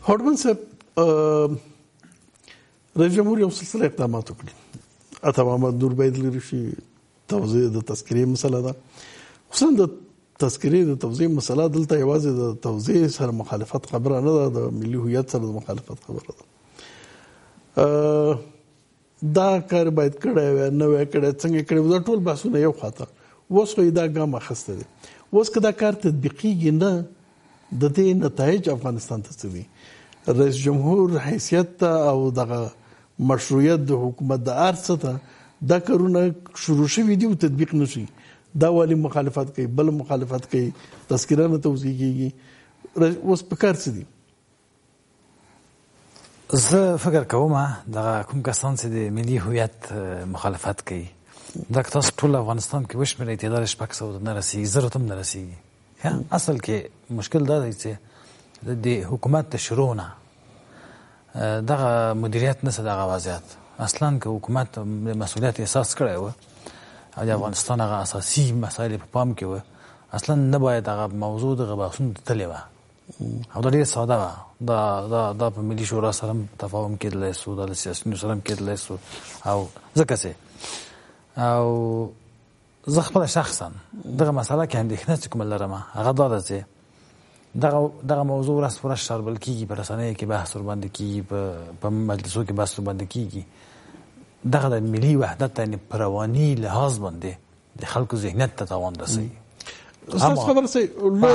هارډمن صاحب رئیس جمهور یو سلسله اقدامات وکړي. عطا محمد نور باید لري شي توضیح د تذکرې مسله ده. خصوصا د تذکرې د توضیح مسله دلته یوازې د توضیح سره مخالفت خبره نه ده، د ملي هویت سره د مخالفت خبره ده. دا کار باید کړی وای، نه وای کړی، څنګه کړی، دا ټول بحثونه یو خواته. اوس خو دا ګام اخیستی دی. اوس که دا کار تطبیقیږي نه، د دې نتایج افغانستان ته څه دي؟ رئیس جمهور حیثیت ته او دغه مشروعیت د حکومت د ارڅ ته دا کارونه شروع شوي دي او تطبیق نشي. دا والی مخالفت کوي، بل مخالفت کوي، تذکره نه توضیح کیږي. اوس په کار څه دي؟ زه فکر کوم دغه کوم کسان چې د ملي هویت مخالفت کوي، دا که تاسو ټول افغانستان کې وشمېرئ تعداد 600 نه رسېږي، 1000 ته هم نه رسېږي. اصل کې مشکل دا دی چې د حکومت د شروع نه دغه مدیریت نشته دغه وضعیت. اصلا که حکومت د مسئولیت احساس کړی و او د افغانستان هغه اساسي مسایل په پام کې و، اصلا نه باید هغه موضوع دغه بحثونو ته تللی وه او دا ډېره ساده وه. دا په ملي شورا سره هم تفاهم کېدلی سو، دا د سیاسیونو سره هم کېدلی سو. او ځکه چې او زه خپله شخصا دغه مسله کې اندېښنه چې کومه لرم هغه دا ده چې دغه موضوع ورځ په ورځ شاربل کېږي، په رسنیو کې بحث ورباندې کېږي، په مجلسو کې بحث ورباندې کېږي. دغه د ملي وحدت یعنې په رواني لحاظ باندې د خلکو ذهنیت ته تاوان رسوي. ستاسو خبره صحیح. لویه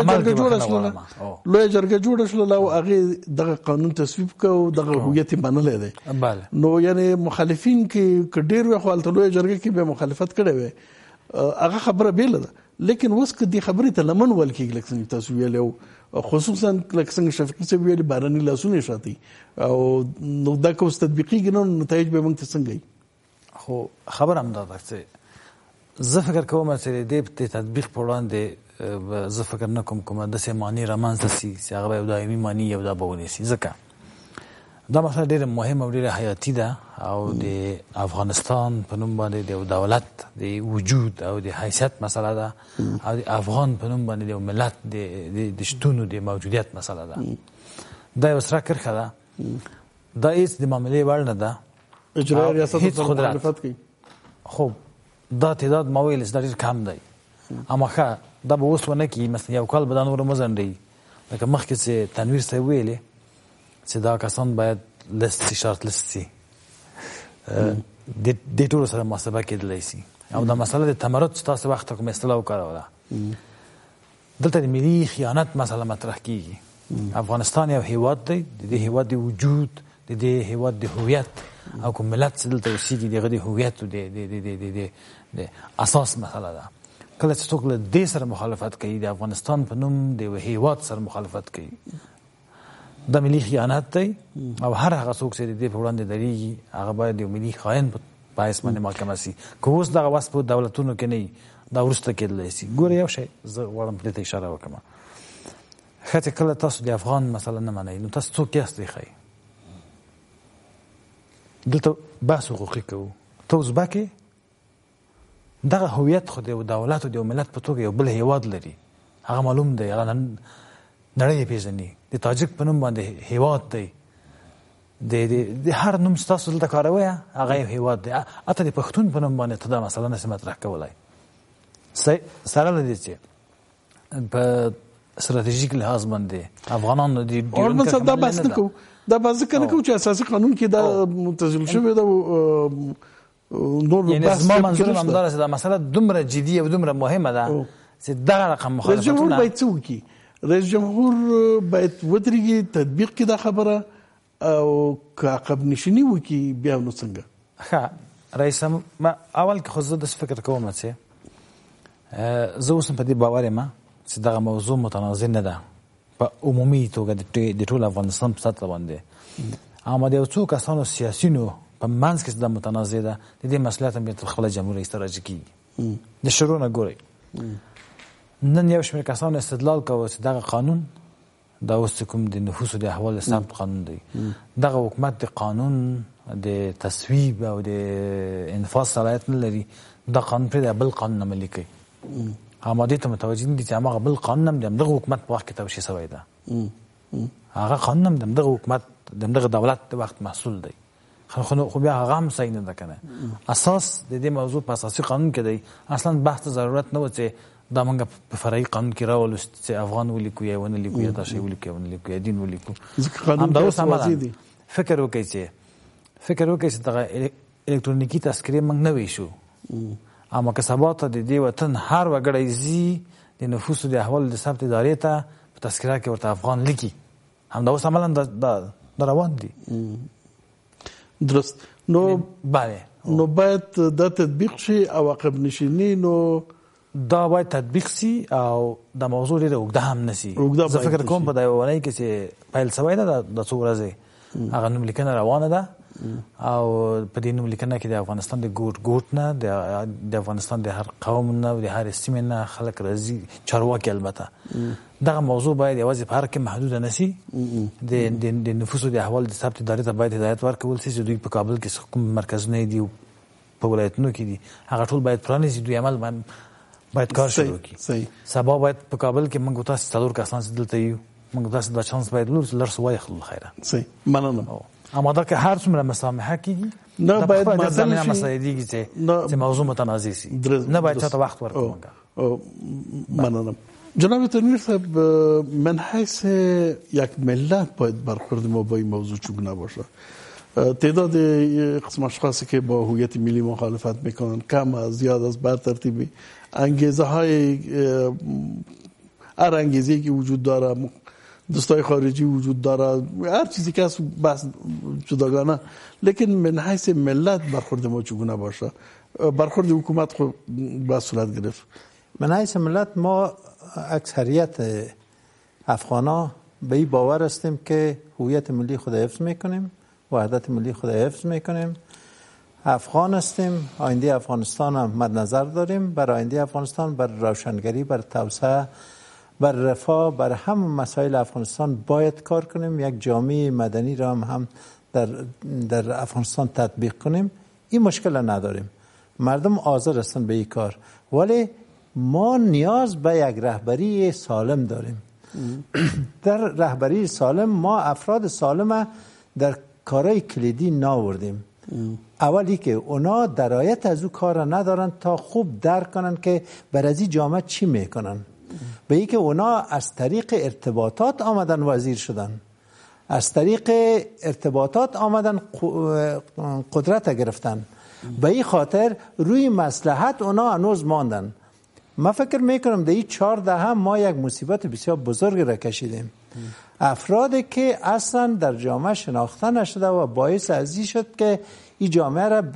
جرګه جوړه شوله او هغې دغه قانون تصویب کړ او دغه هویت یې منلی دی. نو یعنې مخالفین کې که ډېر وي خو هلته لویه جرګه کې به مخالفت کړی وی، هغه خبره بیله ده. لیکن اوس که دې خبرې ته لمن ول کېږي لکه څنګه تاسو ویلي، او خصوصا لکه څنګه شفیقي صاحب ویلي بهرني لاسونه یې شاتی، او نو دا که اوس تطبیقېږي نو نتایج به موږ ته څنګه وي؟ خو خبره همدا ده چې زه فکر کوم چې د دې تطبیق په وړاندې زه فکر نه کوم کومه داسې معنی رامنځته سي چې هغه به یو دایمي معنی یو دا به ونیسي. ځکه دا مسله ډېره مهمه او ډېره حیاتي ده او د افغانستان په نوم باندې د یو دولت د وجود او د حیثیت مسله ده او د افغان په نوم باندې د یو ملت د شتون او د موجودیت مسله ده. دا یو سره کرښه ده، دا هېڅ د معاملې وړ نه ده. اجرایي ریاست سره مخالفت کوي. خب دا تعداد ما ویل چې دا ډېر کم دی، اما ښه دا به اوس ونه کړي. مثلا یو کال به دا نور ومځنډوي، لکه مخکې چې تنویر صاحب ویلې چې دا کسان باید لست سي، شارټ لست سي، د ټولو سره محاسبه کېدلی سي. او دا مسله د تمرد چې تاسو وخت کوم اصطلاح وکاروله، دلته د ملي خیانت مسله مطرح کېږي. افغانستان یو هیواد دی، د دې هیواد د وجود، د دې هیواد د هویت او کوم ملت چې دلته اوسېږي دغه د هویت او د اساس مسله ده. کله چې څوک له دې سره مخالفت کوي، د افغانستان په نوم د یو هیواد سره مخالفت کوي، دا ملي خیانت دی. او هر هغه څوک چې د دې په وړاندې درېږي هغه باید یو ملي خاین په باعث باندې محاکمه سي. که اوس دغه وس په دولتونو کې نه وي، دا وروسته کېدلی سي. ګوره یو شی زه غواړم دې ته اشاره وکړم، ښه چې کله تاسو د افغان مسله نه منئ نو تاسو څوک یاست ښایي؟ دلته بحث حقوقي کوو، ته ازبک یې، دغه هویت خو د یو دولت او د یو ملت په توګه یو بل هیواد لري، هغه معلوم دی، هغه نړۍ یې پېژني. د تاجک په نوم باندې هیواد دی، د هر نوم ستاسو دلته کاروئ هغه یو هیواد دی. حتی د پښتون په نوم باندې ته دا مسله نشې مطرح کولی، سره له دې چې په ستراتیژیک لحاظ باندې افغانانو دا بحث نه کوو، دا بحث ځکه نه کوو چې اساسي قانون کې دا متضمن شوی ده. یعنې زما منظور همداره چې دا مسله دومره جدي او دومره مهمه ده چې دغه رقم مخالفتونه. رئیس جمهور باید څه وکړي؟ رئیس جمهور باید ودرېږي، تطبیق کړي دا خبره، او که عقب نشیني وکړي بیا نو څنګه؟ ښه رئیس، اول کې خو زه داسې فکر کوم چې زه اوس په دې باور یم چې دغه موضوع متنازع نه ده په عمومي توګه د ټول افغانستان په سطحه باندې. اما د یو څو کسانو سیاسینو په منځ کې دا متنازع ده، د دې مسئولیت هم تر خپله جمهور رئیس ته راجع کېږي. د شروع نه ګورئ، نن یو شمېر کسانو استدلال کوه چې دغه قانون، دا اوس کوم د نفوسو د احوال ثبت قانون دی، دغه حکومت د قانون د تصویب او د انفاذ صلاحیت نه لري، دا قانون پرېږدی بل قانون عملي کوي. اما دې ته متوجه نه دي چې هماغه بل قانون هم د همدغه حکومت په وخت کې توشیح شوی ده. هغه قانون هم دغه حکومت دغه دولت د وخت محصول دی. خو بیا هغه هم صحیح نه ده کنه. اساس د دې موضوع په اساسي قانون کې دی. اصلا بحث ضرورت نه و چې دا موږ په فرعي قانون کې راولو چې افغان ولیکو یا ونه لیکو یا تاسو ولیکو یا ونه لیکو یا دین ولیکو. قانون دا اوس دي. فکر وکړئ چې دغه الکترونیکی تذکره موږ نه ویشو. اما که سبا ته د دې وطن هر وګړی زی د نفوسو د احوال د ثبت ادارې ته په تذکره کې ورته افغان لیکي. هم دا اوس عملاً دا روان دي. درست. نو بله نو باید دا تطبیق شي او عقب نشینی نو دا باید تطبیق سي او د موضوع لري اوږده هم نسی. زه فکر کوم په دا ونی کې چې پیل سوی ده د څو ورځې هغه نوم لیکنه روانه ده او په دې نوم لیکنه کې د افغانستان د ګوټ نه د افغانستان د هر قوم نه او د هر سیمې نه خلک راځي چارواکي. البته دغه موضوع باید یوازې په هر کې محدود نسی. د نفوسو د احوال د ثبت ادارې ته باید هدایت ورکول شي چې دوی په کابل کې کوم مرکزونه دي او په ولایتونو کې دي هغه ټول باید پرانیزي. دوی عمل باید کار شروع کړي. سبا باید په کابل کې موږ تاسو څلور کسان دلته یو موږ تاسو د چانس باید لرس وای خل خیره. صحیح مننه. اما دا که هر څومره مسامحه کیږي نه باید مسله دیږي چې موضوع متنازع شي. نه باید چاته وخت ورکړو. مننه. جناب تنویر صاحب، من حیث یک ملت باید برخورد ما با این موضوع چگونه باشه؟ تعداد قسم اشخاصی که با هویت ملی مخالفت میکنن کم از زیاد از بر ترتیبی انگیزه های هر انگیزه‌ای که وجود داره، دوستای خارجی وجود داره، هر چیزی که از بحث جداگانه، لیکن من حیث ملت برخورد ما چگونه باشه؟ برخورد حکومت خود به صورت گرفت. من حیث ملت ما اکثریت افغانا به این باور هستیم که هویت ملی خود حفظ میکنیم، وحدت ملی خود حفظ میکنیم، افغان هستیم، آینده افغانستان هم مد نظر داریم. بر آینده افغانستان، بر روشنگری، بر توسعه، بر رفاه، بر همه مسائل افغانستان باید کار کنیم. یک جامعه مدنی را هم در افغانستان تطبیق کنیم. این مشکل نداریم، مردم حاضر هستن به این کار، ولی ما نیاز به یک رهبری سالم داریم. در رهبری سالم ما افراد سالم در کارهای کلیدی ناوردیم. اولی که اونا درایت از او کار ندارن تا خوب درک کنن که برای جامعه چی میکنن. به این که اونا از طریق ارتباطات آمدن وزیر شدن، از طریق ارتباطات آمدن قدرت گرفتن. به این خاطر روی مصلحت اونا هنوز ماندن. ما فکر میکنم در این 4 دهه ما یک مصیبت بسیار بزرگ را کشیدیم. افرادی که اصلا در جامعه شناخته نشده و باعث ازی شد که این جامعه را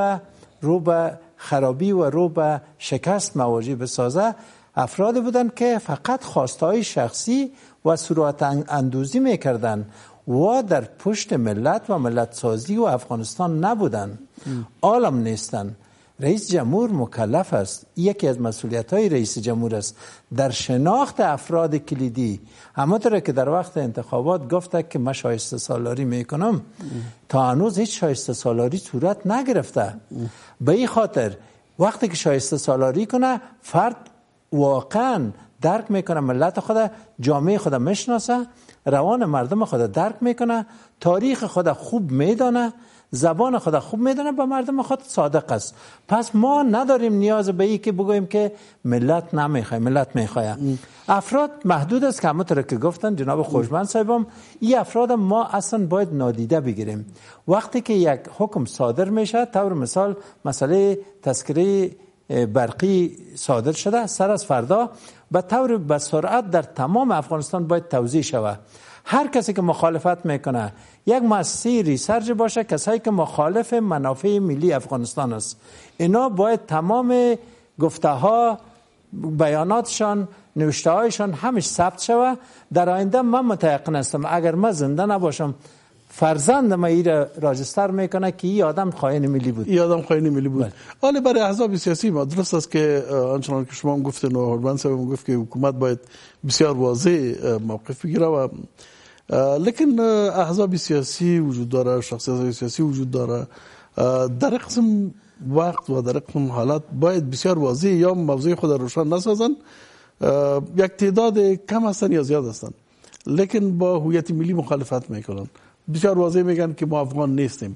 رو به خرابی و رو به شکست مواجه بسازه، افرادی بودن که فقط خواستهای شخصی و صورت اندوزی میکردن و در پشت ملت و ملت سازی و افغانستان نبودن، عالم نیستن. رئیس جمهور مکلف است، یکی از مسئولیت‌های رئیس جمهور است در شناخت افراد کلیدی. همونطور که در وقت انتخابات گفته که من شایسته سالاری میکنم، تا هنوز هیچ شایسته سالاری صورت نگرفته. به این خاطر وقتی که شایسته سالاری کنه، فرد واقعا درک میکنه ملت خود، جامعه خود میشناسه، روان مردم خود درک میکنه، تاریخ خود خوب میدانه، زبان خود خوب میدونه، با مردم خود صادق است. پس ما نداریم نیاز به این که بگوییم که ملت نمیخواه، ملت میخواه. افراد محدود است که همونطور که گفتن جناب خوشبند صاحبم، این افراد ما اصلا باید نادیده بگیریم. وقتی که یک حکم صادر میشه، طور مثال مسئله تذکره برقی صادر شده، سر از فردا به طور به سرعت در تمام افغانستان باید توزیع شود. هر کسی که مخالفت میکنه، یک مؤسسه ریسرچ باشه، کسایی که مخالف منافع ملی افغانستان است، اینا باید تمام گفته ها، بیاناتشان، نوشته هایشان همش ثبت شود. در آینده من متيقن هستم اگر من زنده نباشم، فرزندم این راجستر میکنه که این آدم خائن ملی بود. این آدم خائن ملی بود. حالا برای احزاب سیاسی ما درست است که آنچنان که شما هم گفتن و هربند صاحب گفت که حکومت باید بسیار واضح موقف بگیره و لیکن احزاب سیاسی وجود داره، شخصیت سیاسی وجود داره. در قسم وقت و در قسم حالات باید بسیار واضح یا موضوع خود روشن نسازن. یک تعداد کم هستن یا زیاد هستن، لیکن با هویت ملی مخالفت میکنن. بسیار واضح میگن که ما افغان نیستیم.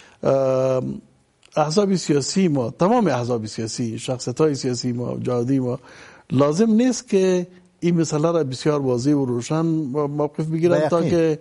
احزاب سیاسی ما، تمام احزاب سیاسی، شخصیت‌های سیاسی ما، جهادی ما، لازم نیست که این مسئله را بسیار واضح و روشن موقف بگیرن تا که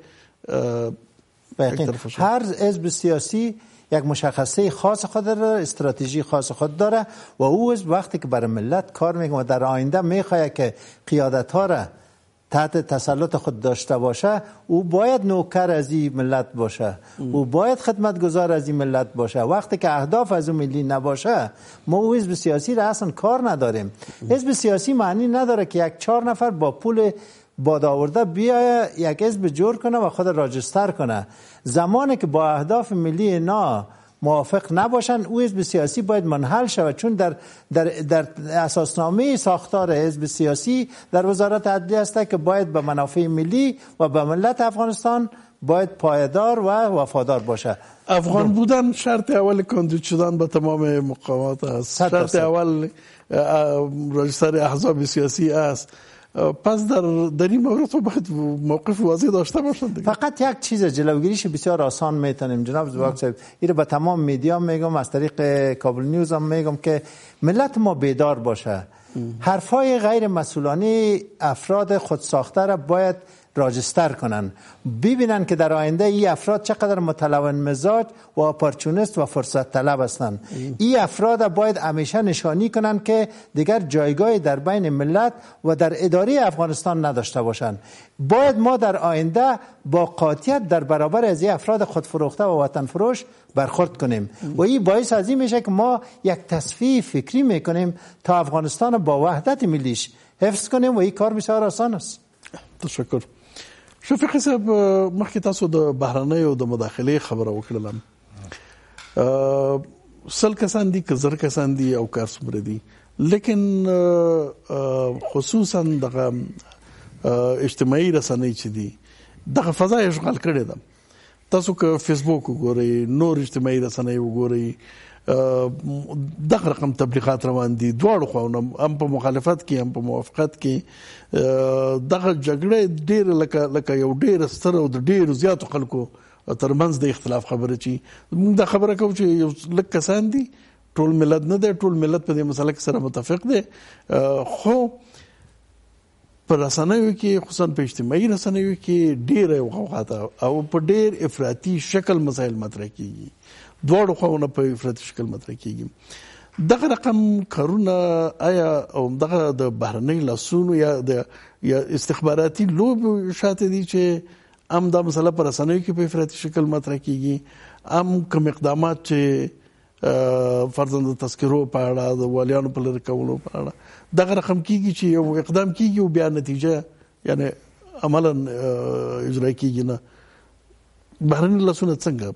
هر حزب سیاسی یک مشخصه خاص خود داره، استراتژی خاص خود داره و او حزب وقتی که برای ملت کار میکنه و در آینده میخواد که قیادت ها را تحت تسلط خود داشته باشه، او باید نوکر از این ملت باشه، او باید خدمتگزار از این ملت باشه. وقتی که اهداف از اون ملی نباشه، ما او حزب سیاسی را اصلا کار نداریم. حزب سیاسی معنی نداره که یک 4 نفر با پول باد آورده بیاید یک حزب جور کنه و خود راجستر کنه. زمانی که با اهداف ملی اینا موافق نباشن، او حزب سیاسی باید منحل شود، چون در اساسنامه ساختار حزب سیاسی در وزارت عدلیه است که باید به منافع ملی و به ملت افغانستان باید پایدار و وفادار باشه. افغان بودن شرط اول کاندید شدن به تمام مقامات است. شرط اول راجستر احزاب سیاسی است. پس در این مورد باید موقف واضح داشته باشند. فقط یک چیز جلوگیریش بسیار آسان میتونیم جناب زواک صاحب، این به تمام میدیا میگم، از طریق کابل نیوز هم میگم که ملت ما بیدار باشه. حرفای غیر مسئولانه افراد خودساخته را باید راجستر کنن، ببینن که در آینده این افراد چقدر متلون مزاج و اپورتونیست و فرصت طلب هستند. این افراد باید همیشه نشانی کنن که دیگر جایگاهی در بین ملت و در اداره افغانستان نداشته باشند. باید ما در آینده با قاطعیت در برابر از این افراد خودفروخته و وطن فروش برخورد کنیم و این باعث از این میشه که ما یک تصفیه فکری میکنیم تا افغانستان با وحدت ملیش حفظ کنیم و این کار بسیار آسان است. تشکر. شفیق صاحب، مخکې تاسو د بهرنۍ او د مداخلې خبره وکړله. 100 کسان دي که 1000 کسان دي او کار څومره دي، لیکن خصوصا دغه اجتماعي رسنۍ چې دي دغه فضا اشغال کړې ده. تاسو که فیسبوک وګورئ، نور اجتماعي رسنۍ وګورئ، دغه رقم تبلیغات روان دي دواړو خواونه، هم په مخالفت کې هم په موافقت کې. دغه جګړه ډېر لکه یو ډېر ستر او د ډېرو زیاتو خلکو ترمنځ د اختلاف خبره چی موږ دا خبره کوو چې یو لږ کسان دي، ټول ملت نه دی، ټول ملت په دې مسله کې سره متفق دی. خو په رسنیو کې، خصوصا په اجتماعي رسنیو کې ډېره غوغا ده او په ډېر افراطي شکل مسایل مطرح کیږي، دواړو خواونه په افراطي شکل مطرح کیږي. دغه رقم کارونه آیا او دغه د بهرنۍ لاسونو یا استخباراتي لوب شاته دي چې هم دا مسله پر رسنیو کې په افراطي شکل مطرح کیږي، هم کوم اقدامات چې فرضاً د تذکرو په اړه، د والیانو په لرې کولو په اړه دغه رقم کیږي چې یو اقدام کیږي او بیا نتیجه یعنی عملاً اجرا کیږي نه. بهرنۍ لاسونه څنګه؟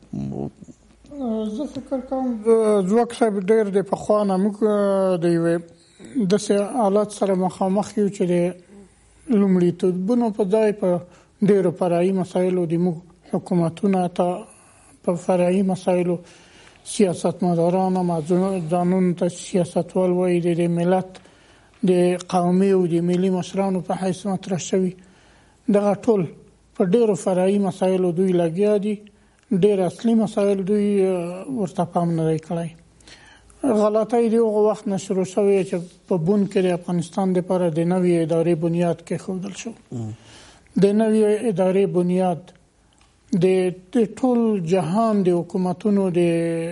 زه فکر کوم ځواک صاحب ډېر د پخوا نه موږ د یوې داسې حالت سره مخامخ یو چې د لومړیتوبونو په ځای په ډېرو فرعي مسایلو د موږ حکومتونه ته په فرعي مسایلو سیاستمداران هم ځانونو ته سیاستوال وایي، د ملت د قومي او د ملي مشرانو په حیث مطرح شوي. دغه ټول په ډېرو فرعي مسایلو دوی لګیا دي، ډېر اصلي مسایل دوی ورته پام نه دی کړی. غلطۍ د هغه وخت نه شروع شوې چې په بون کې د افغانستان دپاره د نوې ادارې بنیاد کېښودل شو. د نوې ادارې بنیاد د ټول جهان د حکومتونو د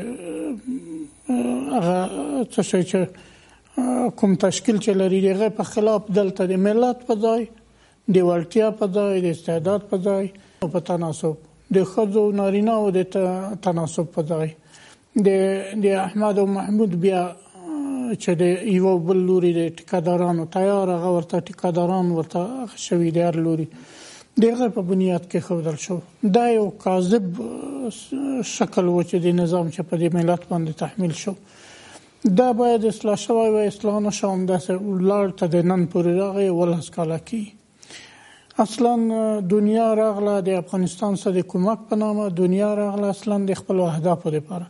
هغه څه شی چې کوم تشکیل چې لري د هغې په خلاف دلته د ملت په ځای، د وړتیا په ځای، د استعداد په ځای او په تناسب د ښځو نارینه او د تناسب په ځای د احمد او محمود بیا چې د یو بل لوري د ټیکادارانو تیار هغه ورته ټیکاداران ورته شوي د هر لوري د هغه په بنیاد کې ښودل شو. دا یو کاذب شکل و چې د نظام چې په دې ملت باندې تحمیل شو، دا باید اصلاح شوی و. اصلاح نشو، همداسې ولاړ ته د نن پورې راغی 18 کاله کېږي. اصلا دنیا راغله د افغانستان سره د کمک په نامه، دنیا راغله اصلا د خپل اهدافو لپاره.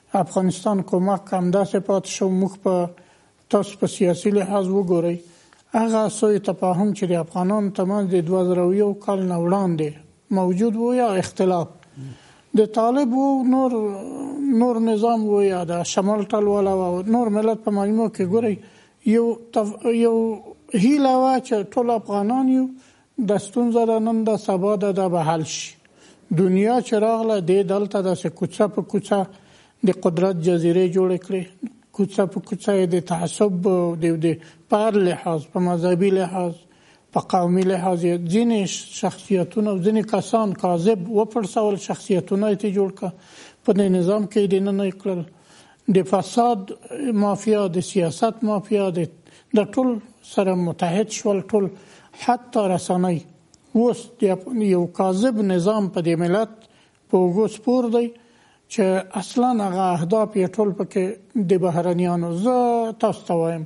افغانستان کمک همداسې پاتې شو. موږ په تاسو په سیاسي لحاظ وګورئ، هغه سوء تفاهم چې د افغانانو ترمنځ د 2001 کال نه وړاندې موجود و یا اختلاف د طالب و نور نظام و یا د شمال ټلواله و نور ملت په مجموع کې ګورئ یو هیله وه چې ټول افغانان یو د ستونزه ده نن د سبا ده به حل شي. دنیا چې راغله دې دلته داسې کوڅه په کوڅه د قدرت جزیرې جوړې کړې، کوڅه په کوڅه د تعصب د په هر لحاظ، په مذهبي لحاظ، په قومي لحاظ ځینې شخصیتونه او ځینې کسان کاذب وپړسول، شخصیتونه یې جوړ کړه، په دې نظام کې یې دننه یې کړل. د فساد مافیا، د سیاست مافیا د ټول سره متحد شول، ټول حتی رسنۍ اوس یو کاذب نظام په دې ملت په اوږو سپور دی چې اصلا هغه اهداف یې ټول پکې د بهرنیانو. زه تاسو ته وایم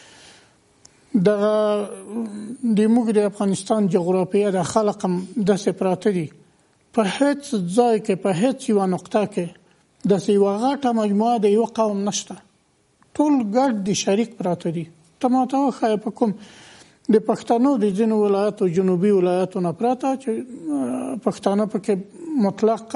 د موږ د افغانستان جغرافیه د خلق هم داسې پراته دي، په هیڅ ځای کې په هیڅ یوه نقطه کې داسې یوه غټه مجموعه د یو قوم نشته، ټول ګډ دي، شریک پراته دي. ته ماته وښایه په کوم د پښتنو د ځینو ولایاتو جنوبي ولایاتو نه پرته چې پښتانه پکې مطلق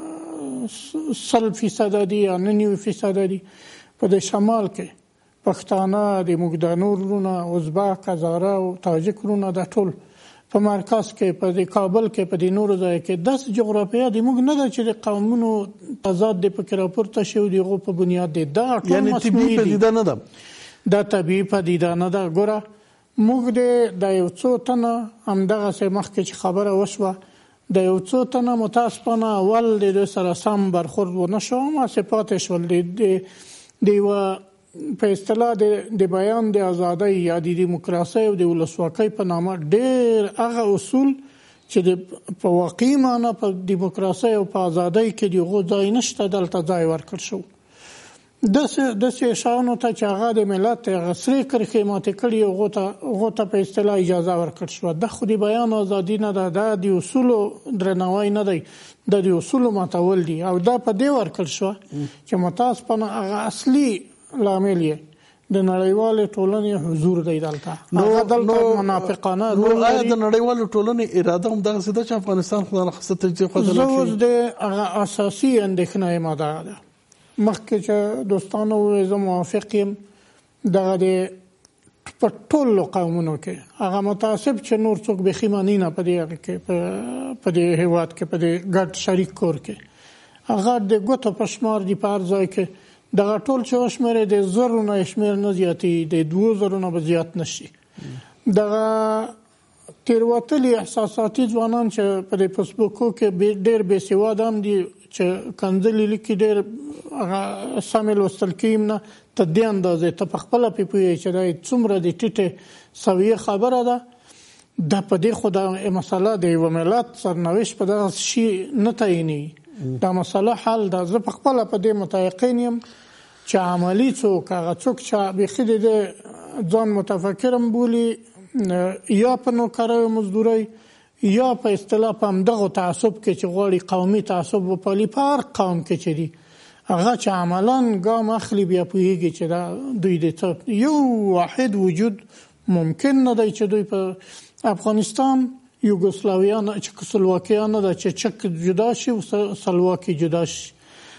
100% دي یا 99% دي، په د شمال کې پښتانه د موږ د نور ورونه، ازبک، هزاره او تاجک ورونه د ټول په مرکز کې، په د کابل کې، په د نورو ځای کې داسې جغرافیه د موږ نه ده چې د قومونو تضاد د پکې راپورته شوي د هغو په بنیاد دی. دا ټول یعنی طبیعي پدیده نه ده، دا طبیعي پدیده نه ده. ګوره موږ د یو څو تنه همدغسې مخکې چې خبره وشوه د یو څو تنه متاسفانه اول د دوی سره سم برخورد ونه شو، هماسې پاتې شول د یوه په اصطلاح د بیان د ازادۍ یا د دیموکراسۍ او د ولسواکۍ په نامه ډېر هغه اصول چې په واقعي معنا په دیموکراسۍ او په ازادۍ کې د هغو ځای نشته، دلته ځای ورکړل شو. داسې شیانو ته چې هغه د ملت هغه سرې کرښې ماتې کړي، هغو ته په اصطلاح اجازه ورکړل شوه. دا خو د بیان ازادي نه ده، دا د اصولو درناوی نه دی، دا د اصولو ماتول دي. او دا په دې ورکړل شوه چې متاسفانه هغه اصلي لامل یې د نړیوالې ټولنې حضور دی دلته. هغه دلته منافقانه رول لري. لري. د نړیوالې ټولنې اراده هم دغسې ده چې افغانستان خو د نخسته تجزیه خوځنه زه اوس د هغه اساسي اندېښنه یم دا ده، مخکې چې دوستانو وویل زه موافق یم دغه د په ټولو قومونو کې هغه متعصب چې نور څوک بیخي معنی نه په دې کې په دې هېواد کې په دې ګډ شریک کور کې هغه د ګوتو په شمار دي په هر ځای کې دغه ټول چې وشمېرې د زرو نه شمېر نه زیاتېږي، د 2000 نه به زیات نه شي. دغه تېروتلي احساساتي ځوانان چې په دې فیسبوکو کې ډېر بېسواده هم دي چې کنځلې لیکي، ډېر هغه سمې لوستل کېږي نه، ته دې اندازې ته په خپله پې پوهېږې چې دا څومره د ټیټې سویې خبره ده. دا په دې خو دا مسله د یوه ملت سرنوشت په دغه شي نه تعینېږي، دا مسله حل ده. زه په خپله په دې متیقن یم چې عملي څوک هغه څوک چې بیخي د ځان متفکرم بولي یا په نوکرۍ او مزدورۍ یا په اصطلاح په همدغو تعصب کې چې غواړي قومي تعصب وپالي، په هر قوم کې چې دي هغه چې عملاً ګام اخلي بیا پوهېږي چې دا دوی د څه یو واحد وجود ممکن نه دی چې دوی په افغانستان یوګوسلاویا نه چکسلواکیا نه ده چې چک جدا شي او سلواکي جدا شي.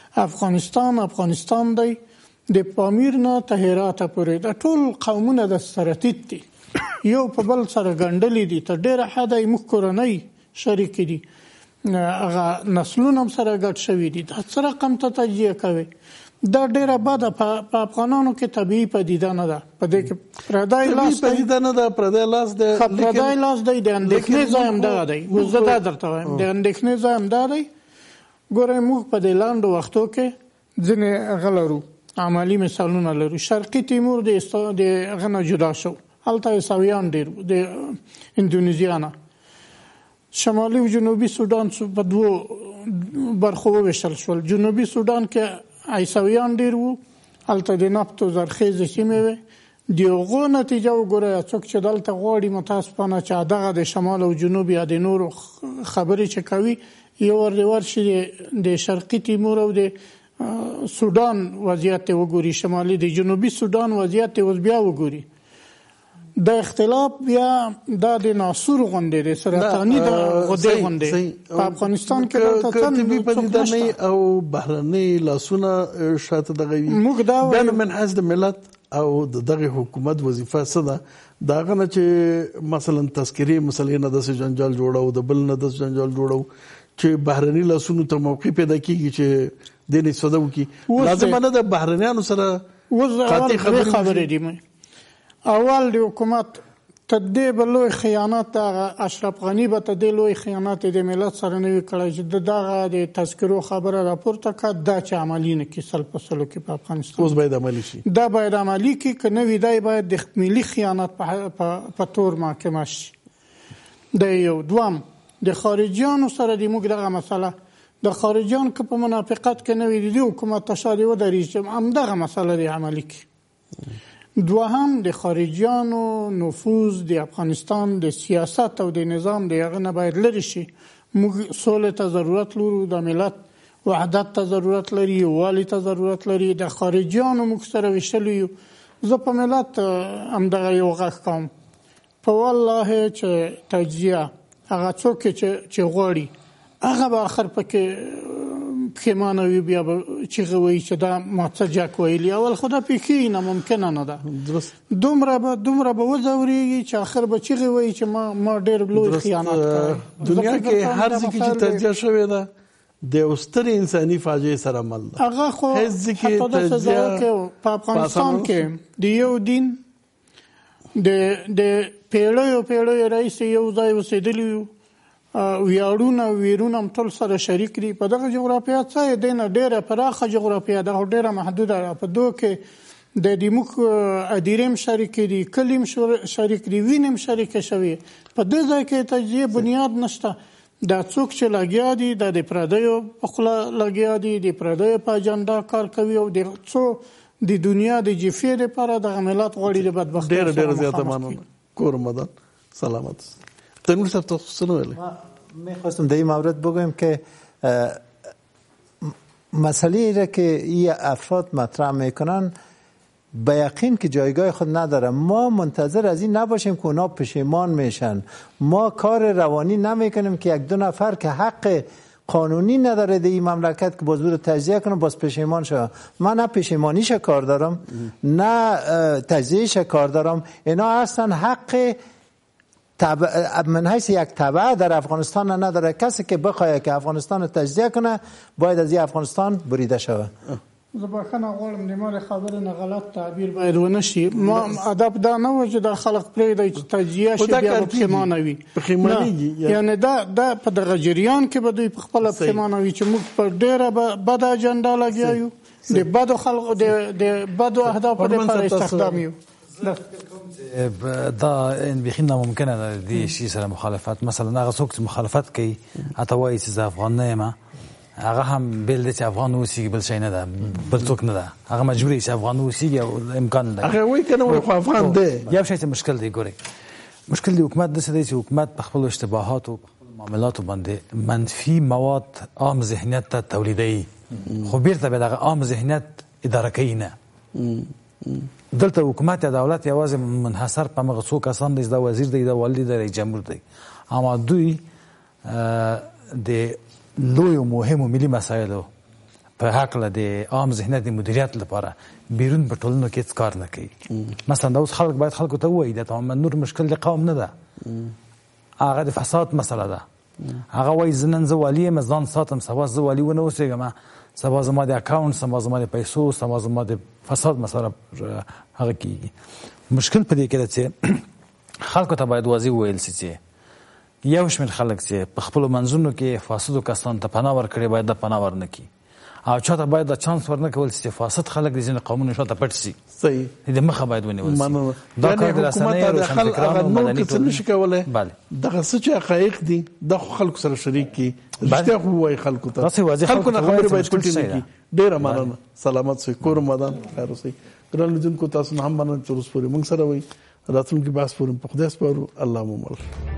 افغانستان دی د پامیر نه ته هرات پورې د ټول قومونه د سره تیت دي، یو په بل سره ګنډلې دي، تر ډېره حده موږ کورنۍ شریک دي، هغه نسلونه هم سره ګډ شوي دي. دا څه رقم ته تجزیه کوي؟ دا ډېره بده په افغانانو کې طبیعي پدیده نه ده، په دې کې پردی لاس دی، پدیده نه ده، پردی لاس دی، پردی لاس دی. د اندېښنې ځای هم دغه دی. اوس زه دا درته وایم د اندېښنې ځای هم دا دی. ګورئ موږ په دې لنډو وختو کې ځینې هغه لرو، عملي مثالونه لرو. شرقي تیمور د هغه نه جدا شو، هلته عیسویان ډېر د اندونیزیا نه. شمالي او جنوبي سودان په دوو برخو وویشل شول. جنوبي سودان کې عیسویان ډېر وو، هلته د نفت او زرخیزې سیمې وې. د هغو نتیجه وګورئ، څوک چې دلته غواړي متاسفانه چې دغه د شمال او جنوب یا د نورو خبرې چې کوي یو ورشي د شرقي تیمور او د سودان وضعیت وګوري، شمالي د جنوبي سودان وضعیت اوس بیا وګوري. د اختلاف بیا د ناسور غونډې د سرطاني د غدې غونډې په افغانستان کې کتبي پدیدنۍ او بهرنۍ لاسونه شاته دغه وي موږ دا من حیث د ملت او دغه حکومت وظیفه څه ده دا غنه چې مثلا تذکری مسلې نه د جنجال جوړو د بل نه د جنجال جوړو چې بهرني لاسونو ته موقع پیدا کیږي چې د نه صدو کی لازم نه د بهرنیانو سره قاطع خبرې دي. اول د حکومت تدې بلوي خیانت اشرف غنی به تدې لوی خیانت د ملت سره نه وکړي چې دغه د تذکرو خبره راپورته کړه دا چې عملی نه کې سل په سلو کې په افغانستان اوس باید عملی شي دا باید عملی کې کنه ویدای باید د ملي خیانت په تور محاکمه شي. د یو دوام د خارجيانو سره د موږ دغه مسله د خارجيان که په منافقت کې نه وي د حکومت تشادي و درېږي هم دغه مسله د عملی کې. دوهم د خارجيانو نفوذ د افغانستان د سیاست او د نظام د هغه نه باید لري شي. موږ سولې ته ضرورت لرو د ملت وحدت ته ضرورت لري والي ته ضرورت لري د خارجيانو موږ سره وشل یو زه په ملت هم دغه یو غږ کوم په والله چې تجزیه هغه څوک چې غواړي هغه به آخر پکې پښیمانه وي بیا به چیغې وایي چې دا ما څه جاک ویلي اول خو دا پیښې نه ممکنه نه ده دومره به وځورېږي چې آخر به چیغې وایي چې ما ډېر لوی خیانت کړی. دنیا کې هر ځای کې چې تجزیه شوې ده د یو ستر انساني فاجعې سره مل ده. هغه خو حتی داسې ځای کې په افغانستان کې د یو دین د پیړیو رئیس یو ځای اوسېدلي وو ویاړونه ویرونه هم ټول سره شریک دي په دغه جغرافیه څه دی نه ډېره پراخه جغرافیه ده او ډېره محدوده ده. په دو کې د دیموک ادیرم شریک دي کلیم شریک دي وینم شریک شوي په دې ځای کې تجزیه بنیاد نشته. دا څوک چې لګیا دي د پردیو په خوله لګیا دي د پردیو په اجنډا کار کوي او د څو د دنیا د جفې لپاره د ملت غوړي د بدبختۍ ډېر زیاته مننه. کور مدن سلامت. تنور صاحب تاسو څه ویل؟ میخواستم در این مورد بگویم که مسئله را که این افراد مطرح میکنن به یقین که جایگاه خود نداره. ما منتظر از این نباشیم که اونا پشیمان میشن. ما کار روانی نمیکنیم که یک دو نفر که حق قانونی نداره در این مملکت که باز برو تجزیه کنه باز پشیمان شد. من نه پشیمانیش کار دارم نه تجزیهش کار دارم. اینا اصلا حق من حیث یک تبع در افغانستان نداره. کسی که بخواه که افغانستان تجزیه کنه باید از این افغانستان بریده شود. زه بخښنه غواړم د ما د خبرې نه غلط تعبیر باید ونه شي. ما ادب دا نه و چې دا خلق پرېږدي چې تجزیه شي بیا به پښیمانه وي. یعنی دا په دغه جریان کې به دوی په خپله پښیمانه وي چې موږ په ډېره بده اجنډا لګیا یو د بدو خلقو د بدو اهدافو دپاره استخدام یو. دا بیخي ناممکنه ده د شي سره مخالفت. مثلا هغه څوک چې مخالفت کوي حتی وایي چې زه افغان نه یم هغه هم بل دی چې افغان اوسېږي بل شی نه ده بل څوک نه ده هغه مجبور چې افغان اوسېږي او امکان لري هغه وایي که نه وایي خو افغان دی. یو شی چې مشکل دی ګورئ مشکل د حکومت داسې دی چې حکومت په خپلو اشتباهاتو په خپلو معاملاتو باندې منفي مواد عام ذهنیت ته تولیدوي خو بیرته بیا دغه عام ذهنیت اداره کوي نه. دلته حکومت یا دولت یوازې منحصر په هغه څو کسان دی دا وزیر دی دا والی دی دا رئیس جمهور دی اما دوی د لویو مهمو ملي مسایلو په هکله د عام ذهنیت د مدیریت لپاره بیرون په ټولنو کې هېڅ کار نه کوي. مثلا دا اوس خلک باید خلکو ته ووایي دا محمد نور مشکل د قوم نه ده هغه د فساد مسله ده. هغه وایي زه نن زه والي یم ځان ساتم سبا زه والي ونه اوسېږم سبا زما د اکاونټ سبا زما د پیسو سبا زما د فساد مسله هغه کېږي. مشکل په دې کې ده چې خلکو ته باید واضح وویل شي چې یو شمېر خلک چې په خپلو منځونو کې فاسدو کسانو ته پناه ورکړې باید دا پناه ورنکړي او چاته باید دا چانس ورنه کول چې فاسد خلک د ځینې قومونو شاته پټ شي. صحیح د مخه باید ونیول شي. دا کار د رسنیو روشنفکرانو مدني ټولنې نشي کولی دغه څه چې حقایق دي د خلکو سره شریک کړي رښتیا خو ووایي خلکو ته خلکو نه خبرې باید پټې نه کړي. ډېره مننه. سلامت شئ. کور مدان خیر اوسئ. ګران لیدونکو تاسو نه هم مننه چې اوس پورې موږ سره وئ. راتلونکي بحث پورې په خدای سپارو. الله مو مل.